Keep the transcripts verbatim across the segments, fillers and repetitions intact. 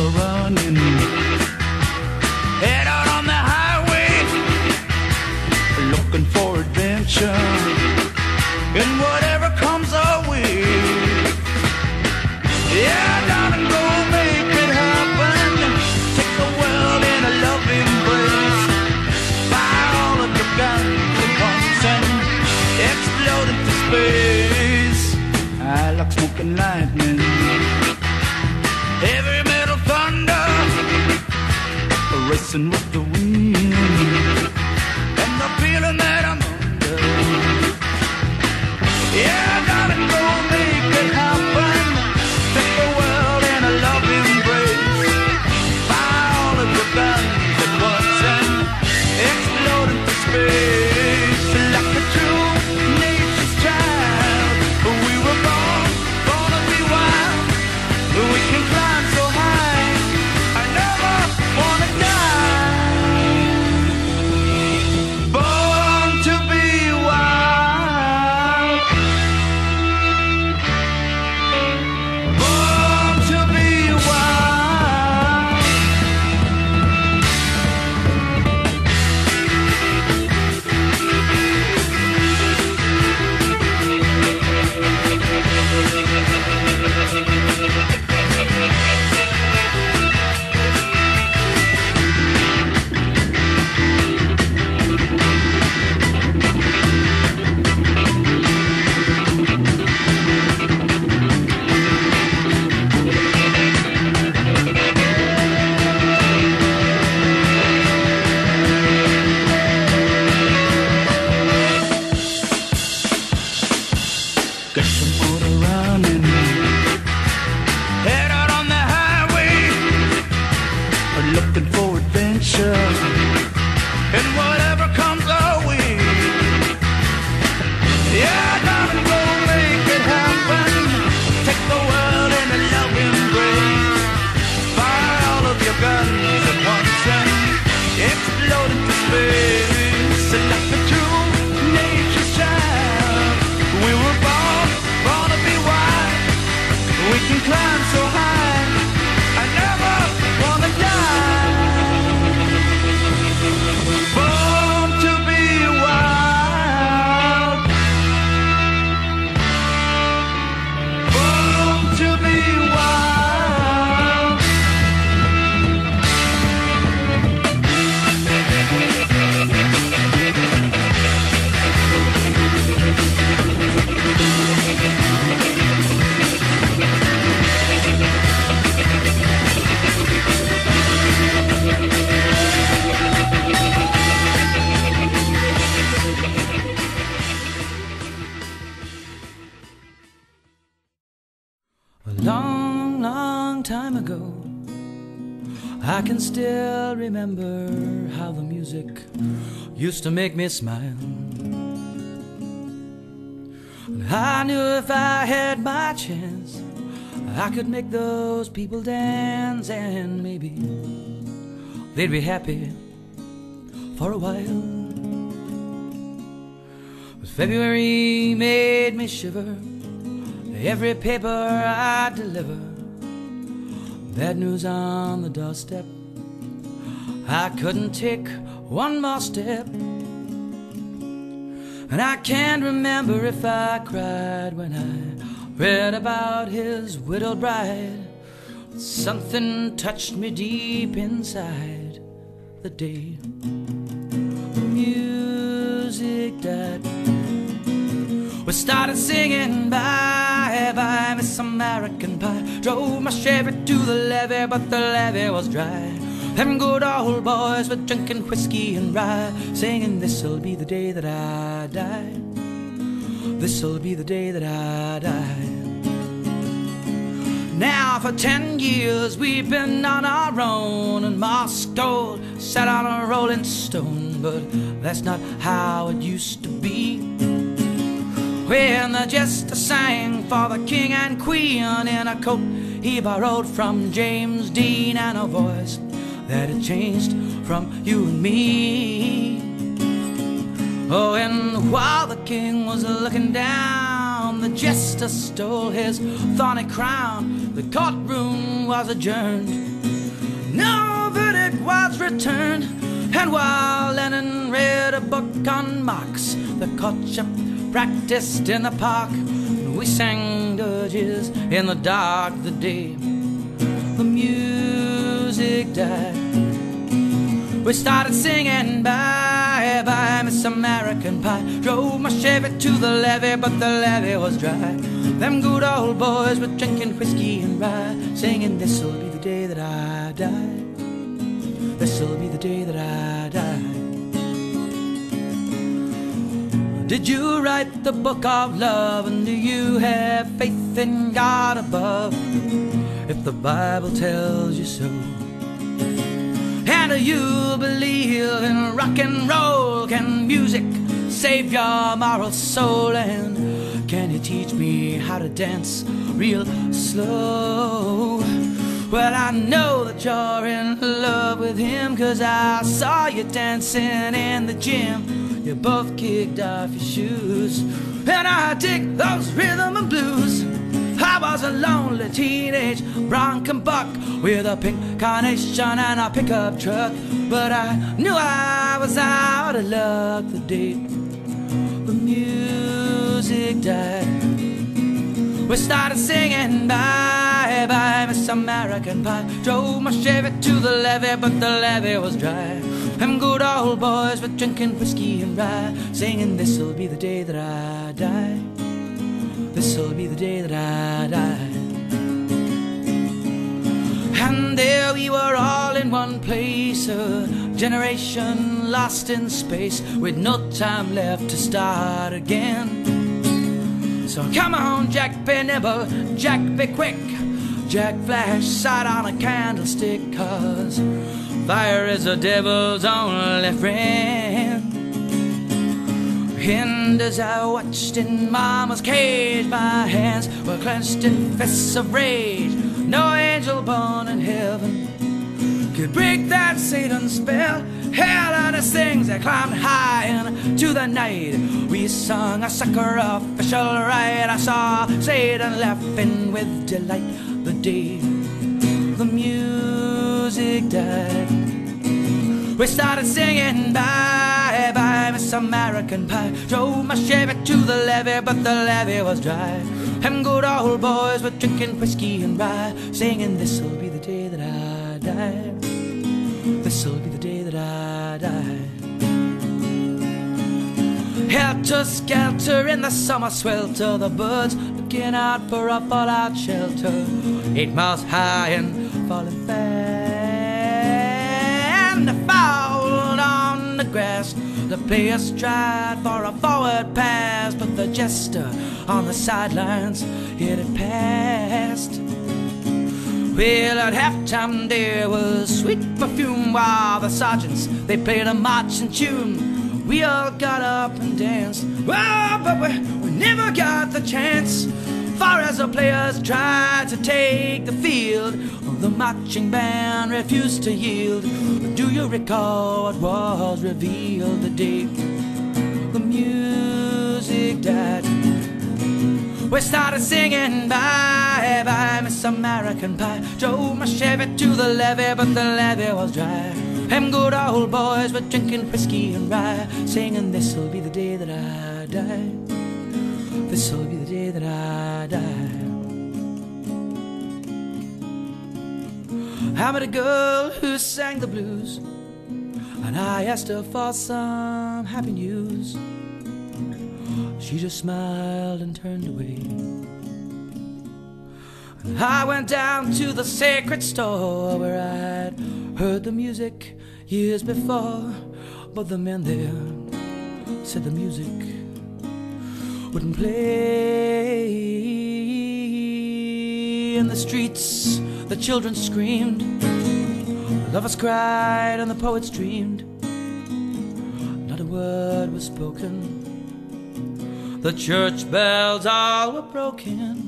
motor running, head out on the highway, looking for adventure, and whatever comes our way. Yeah, darling, go make it happen. Take the world in a loving embrace. Fire all of your guns at once and explode into space. I like smoking lightning, heavy metal thunder, racing with the wind, and the feeling that I'm under. Yeah, darling, go make it happen. Take the world in a loving embrace. Fire all of your guns at once and explode into space. Like a true nature's child, we were born, born to be wild. We can climb so high, I never wanna die. Born to be wild, born to be wild. Get some motor running, head out on the highway, looking for adventure, and whatever comes our way. Yeah, darling, go make it happen. Take the world in a loving embrace. Fire all of your guns at once and explode into space. Like a true nature's child, we were born, born to be wild. We can climb so high, I never wanna die. Born to be wild, born to be wild. A long, long time ago, I can still remember how the music used to make me smile. And I knew if I had my chance, I could make those people dance, and maybe they'd be happy for a while. But February made me shiver. Every paper I deliver, bad news on the doorstep. I couldn't take one more step, and I can't remember if I cried when I read about his widowed bride. Something touched me deep inside the day the music died. We started singing bye bye Miss American Pie. Drove my Chevy to the levee, but the levee was dry. Them good old boys were drinking whiskey and rye, singing this'll be the day that I die. This'll be the day that I die. Now for ten years we've been on our own, and Moss Gold sat on a rolling stone. But that's not how it used to be, when the jester sang for the king and queen in a coat he borrowed from James Dean, and a voice that had changed from you and me. Oh, and while the king was looking down, the jester stole his thorny crown. The courtroom was adjourned, No verdict was returned, and while Lennon read a book on Marx, the courtship practiced in the park, we sang dirges in the dark the day the music died. We started singing bye bye Miss American Pie. Drove my Chevy to the levee, but the levee was dry. Them good old boys were drinking whiskey and rye, singing this'll be the day that I die. This'll be the day that I die. Did you write the book of love, and do you have faith in God above? If the Bible tells you so. And do you believe in rock and roll? Can music save your moral soul? And can you teach me how to dance real slow? Well, I know that you're in love with him, 'cause I saw you dancing in the gym. You both kicked off your shoes, and I dig those rhythm and blues. I was a lonely teenage bronco buck with a pink carnation and a pickup truck, but I knew I was out of luck the day the music died. We started singing bye bye Miss American Pie. Drove my Chevy to the levee, but the levee was dry. Them good old boys were drinking whiskey and rye, singing this'll be the day that I die. This'll be the day that I die. And there we were all in one place, a generation lost in space, with no time left to start again. So come on, Jack, be nimble, Jack, be quick, Jack, flash sight on a candlestick, 'cause fire is the devil's only friend. And as I watched in Mama's cage, my hands were clenched in fists of rage. No angel born in heaven could break that Satan's spell. Hell and his things that climbed high into the night. We sung a sucker official right. I saw Satan laughing with delight the day the music died. We started singing bye bye Miss American Pie. Drove my Chevy to the levee, but the levee was dry. Them good old boys were drinking whiskey and rye, singing this'll be the day that I die. This'll be the day that I die. Helter skelter in the summer swelter, the birds looking out for a fallout shelter. Eight miles high and falling fast. And the foul on the grass, the players tried for a forward pass, but the jester on the sidelines hit it past. Well, at halftime there was sweet perfume, while the sergeants, they played a marching tune. We all got up and danced, well, but we, we never got the chance. Far as the players tried to take the field, the marching band refused to yield. But do you recall what was revealed the day the music died? We started singing bye bye Miss American Pie. Drove my Chevy to the levee, but the levee was dry. Them good old boys were drinking whiskey and rye, singing this'll be the day that I die. This'll be the day that I die. I met a girl who sang the blues, and I asked her for some happy news. She just smiled and turned away. And I went down to the sacred store where I'd heard the music years before, but the men there said the music wouldn't play. In the streets the children screamed, the lovers cried, and the poets dreamed. Not a word was spoken, the church bells all were broken.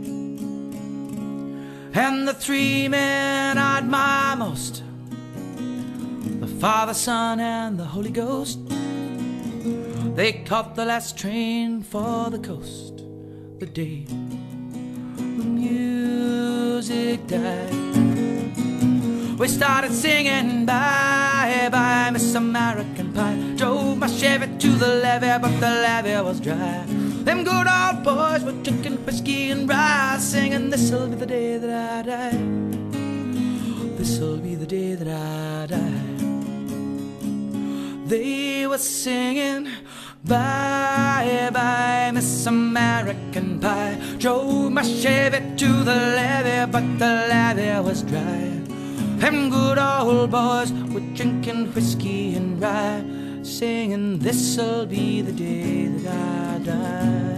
And the three men I admire most, the Father, Son, and the Holy Ghost, they caught the last train for the coast the day the music died. We started singing bye bye Miss American Pie. Drove my Chevy to the levee, but the levee was dry. Them good old boys were drinking whiskey and rye, singing this'll be the day that I die. This'll be the day that I die. They were singing bye bye Miss American Pie. Drove my Chevy to the levee, but the levee was dry. Them good old boys were drinking whiskey and rye, singing this'll be the day that I die.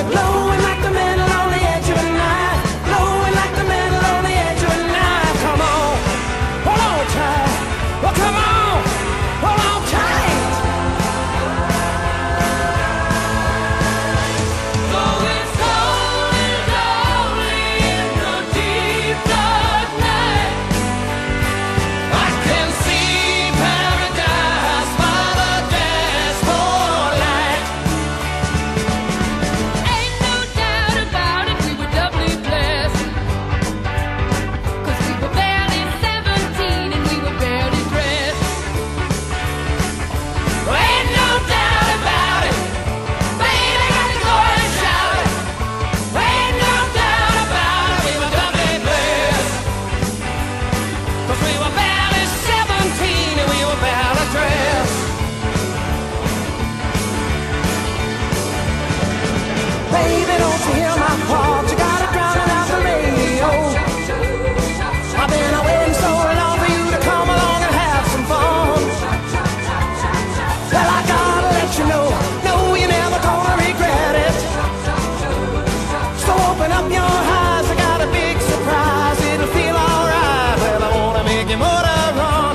blowing like the metal on the edge of a knife, blowing like the metal on the edge of a knife. Come on, hold on tight. Well, come on, hold on tight. Though it's cold and lonely in the deep dark night, I can see paradise by the dashboard light. Ain't no doubt about it, we were doubly blessed, 'cause we were barely seventeen and we were barely dressed. Ain't no doubt about it, baby, got to go and shout it. Ain't no doubt about it, we were doubly blessed, 'cause we were barely seventeen and we were barely dressed. Baby, don't you hear my heart? You gotta drown it out the radio. I've been waiting so long for you to come along and have some fun. Well, I gotta let you know, no, you're never gonna regret it. So open up your eyes, I got a big surprise. It'll feel alright. Well, I wanna make your motor run.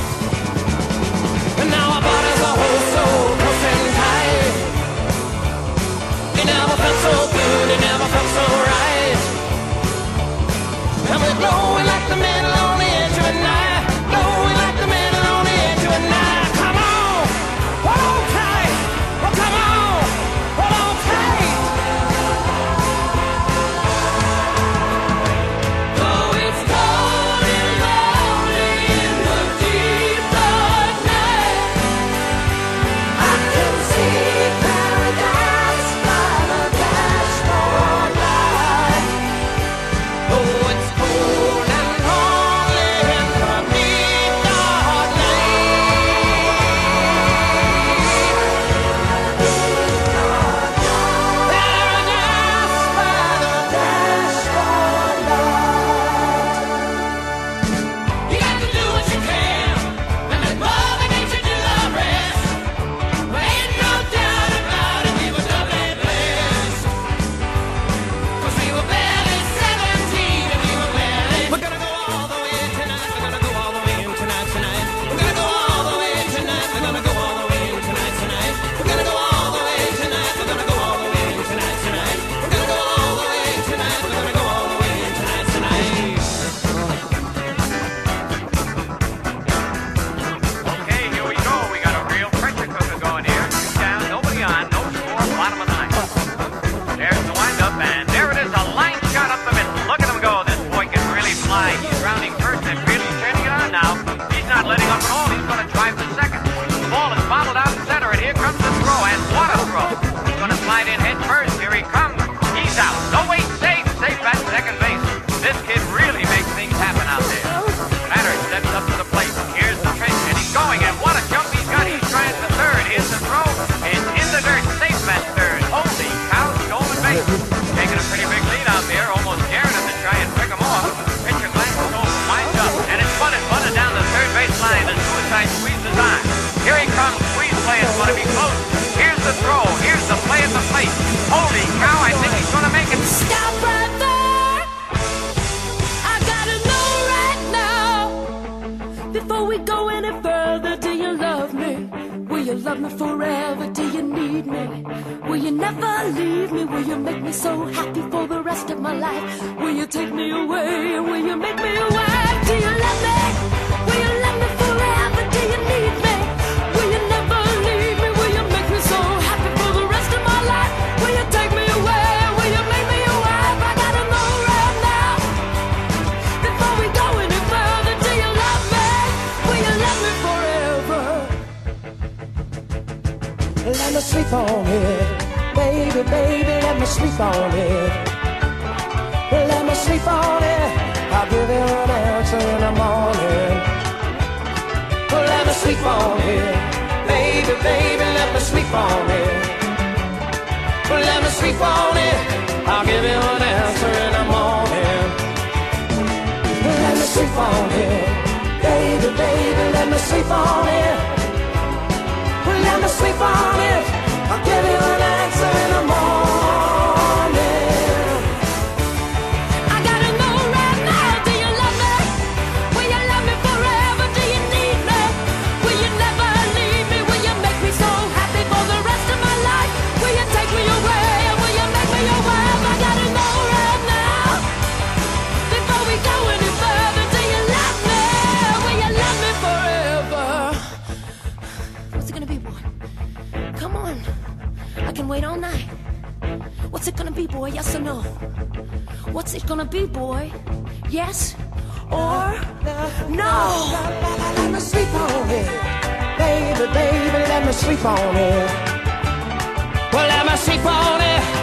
And now our bodies are hold so close and tight. It never felt so good, it never felt so right. And we're glowing like the metal on the edge of a knife, glowing like the metal on the edge of a knife. Come on, hold on tight. Oh, come on, hold on tight. Though it's cold and lonely in the deep dark night, I can see paradise by the dashboard light. Oh, it's cold and lonely in the deep dark night. Paradise by the dashboard light. You got to do what you can, and let Mother Nature do the rest. Ain't no doubt about it, we were doubly blessed, 'cause we were barely seventeen and we were barely. We're gonna go all the way tonight, we're gonna go all the way in tonight, tonight. We're gonna go all the way tonight, we're gonna go all the way in tonight, tonight. We're gonna go all the way tonight, we're gonna go all the way in tonight, tonight. We're gonna go all the way tonight, we're gonna go all the way in tonight, tonight. Okay, here we go. We got a real pressure cooker going here. Two down, nobody on, no score, bottom of the ninth. There's the windup, and there it is, a line shot up the middle. Look at him go. This boy can really fly. He's rounding first and really turning it on now. He's not letting up at all. He's going to drive to second. The ball is bobbled out in center, and here comes the throw, and what a throw. He's going to slide in head first. Here he comes. He's out. No, wait, safe. Safe at second base. This kid really makes things happen out there. Batter steps up to the plate. Here's the pitch, and he's going, and what a jump he's got. He's trying to third. Here's the throw. It's in the dirt. Safe at third. Holy cow, stolen base. Taking a pretty big lead out there, almost daring him to try and pick him off. Pitcher glances over, winds up, and it's bunted, bunted down the third base line. The suicide squeeze is on. Here he comes. Squeeze play is going to be close. Here's the throw. Here's the play at the plate. Holy cow, I think he's going to make it. Stop right there. I gotta know right now, before we go any further, do you love me? Will you love me forever? Do you need me? Will you never leave me? Will you make me so happy for the rest of my life? Will you take me away? Will you make me a wife? Do you love me? Will you love me forever? Do you need me? Will you never leave me? Will you make me so happy for the rest of my life? Will you take me away? Will you make me a wife? I gotta know right now, before we go any further. Do you love me? Will you love me forever? Let me sleep on it, baby, baby, let me sleep on it. Let me sleep on it, I'll give you an answer in the morning. Let me sleep on it, baby, baby, let me sleep on it. Let me sleep on it, I'll give you an answer in the morning. Let me sleep on it, baby, baby, let me sleep on it. Let me sleep on it, I'll give you an answer in the morning. gonna be, boy? Yes or no? What's it gonna be, boy? Yes or no? Let me sleep on it, baby, baby, let me sleep on it. Well, let me sleep on it.